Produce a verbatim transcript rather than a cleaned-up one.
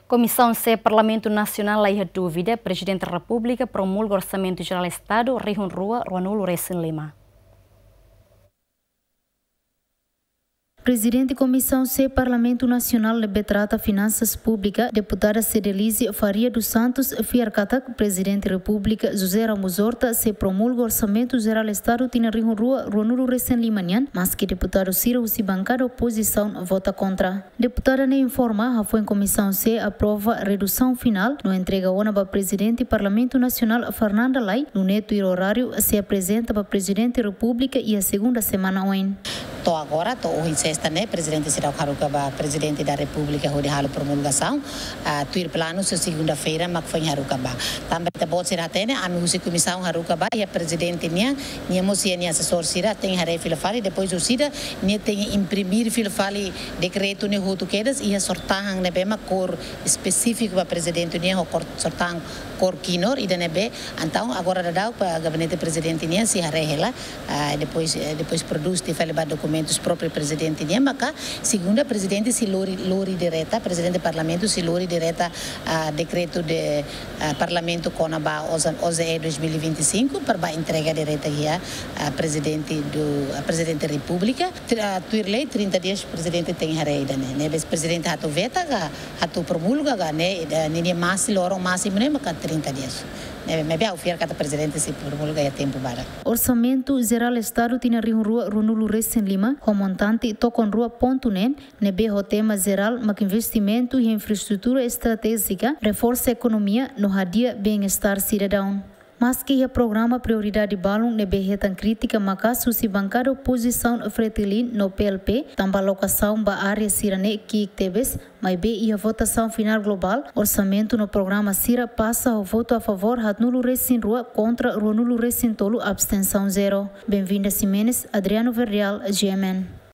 Comissão C, Parlamento Nacional, aí a dúvida, Presidente da República promulga o Orçamento Geral do Estado, Rihun Rua, Ruanulo Recém Lima. Presidente da Comissão C, Parlamento Nacional de Trata Finanças Públicas, deputada Cedelise Faria dos Santos, Fiarcatak, Presidente da República, José Ramos Horta, se promulga o Orçamento Geral do Estado, Tina Rihun Rua, Ruanulo Recém Lima, mas que deputado Ciro Husi bancada oposição vota contra. Deputada nem informa, a foi em Comissão C aprova redução final, no entrega ona para Presidente do Parlamento Nacional, Fernanda Lai, no neto e horário, se apresenta para Presidente da República e a segunda semana oin. Tô agora, tô hoje sexta, né? Presidente Ciro Harucaba, Presidente da República, onde há a promulgação. Uh, Tuir plano, segunda-feira, mas foi em Harucaba. Também tá bom ser até, né? A minha comissão Harucaba e a Presidente minha, minha moça minha assessor Cira tem haré filafali, depois o Cira, né tem imprimir filafali decreto ne roto quedas e a sortang ne bema cor específico para Presidente minha, cor sortang cor quinor e da nebe. Então agora dá para gabinete Presidente minha se haré ela, uh, depois depois produz de fale documento os próprios presidente de Maca, segunda presidente se lori lori direta, presidente do parlamento se lori direta a uh, decreto de uh, parlamento Conaba OZE dois mil e vinte e cinco para entrega direta aqui a uh, presidente do a presidente da República. Tuir lei trinta dias presidente tem hareida né, né presidente hatu veta ga hatu promulga ga né, ne mas loro máximo né Maca trinta dias. Me bem ouvir cada presidente se promulga é tempo para. Orçamento Geral do Estado tinha Rihun Rua Ruanulo Recém Lima, o montante tocam rua ponto nen, nebe o tema geral, mas investimento e infraestrutura estratégica, reforça a economia no radia bem-estar cidadão. Mas que o programa Prioridade Balão nebe retan crítica macaso se bancada oposição fretilin no P L P, também locação ba área Cirane que tebes, mas be e a votação final global, orçamento no programa Cira passa o voto a favor Ruanulo Recém Rua contra Ruanulo Recém Tolo, abstenção zero. Bem-vinda Simenes, Adriano Verreal, G M N.